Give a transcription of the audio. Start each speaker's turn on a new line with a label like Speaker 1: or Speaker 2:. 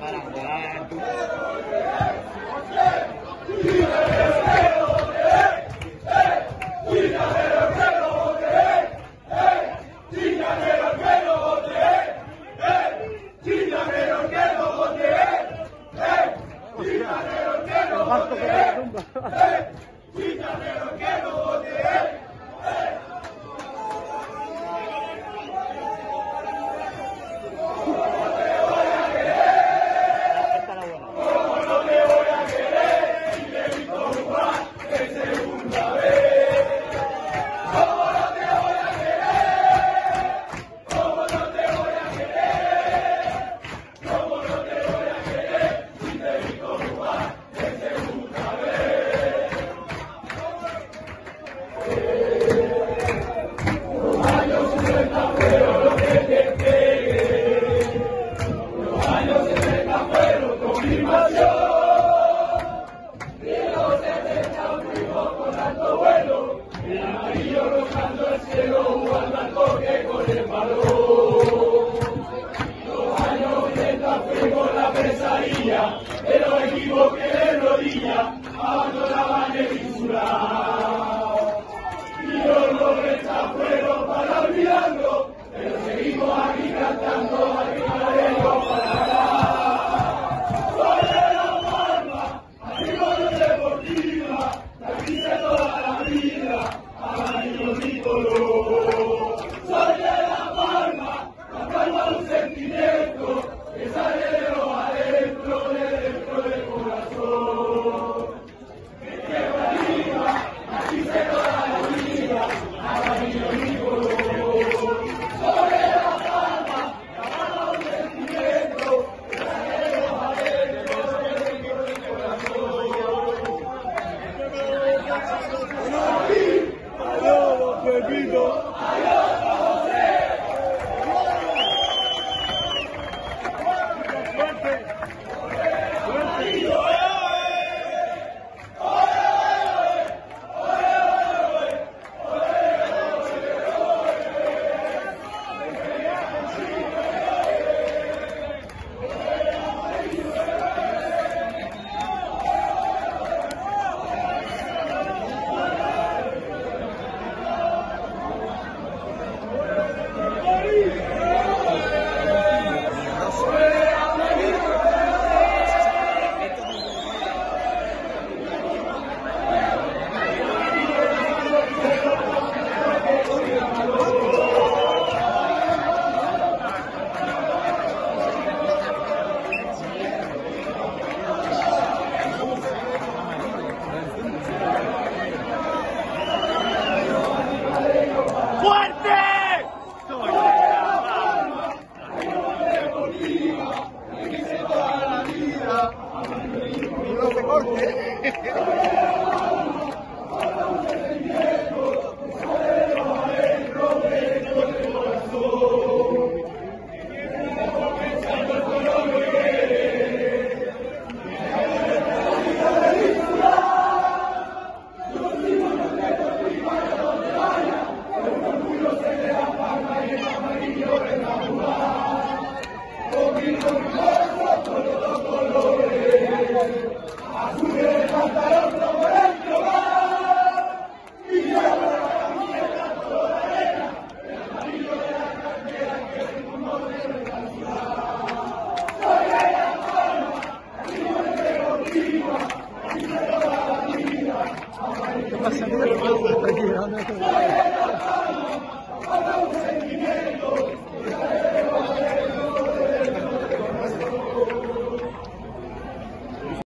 Speaker 1: Pero equivoqué de rodillas, abandonaban el insular. Y los lobrestas fueron para olvidarlo, pero seguimos aquí cantando, aquí haremos para ganar. Soy de La Palma, Acción Deportiva, la quise toda la vida, amarillo tricolor. Soy de La Palma de un sentimiento que sale de los adentro, de dentro del corazón. Me quiero arriba, aquí se toda la vida, amarillo tricolor. Soy de La Palma de un sentimiento que sale de los adentro, de dentro del corazón. Adiós, Pepito.
Speaker 2: No se corte.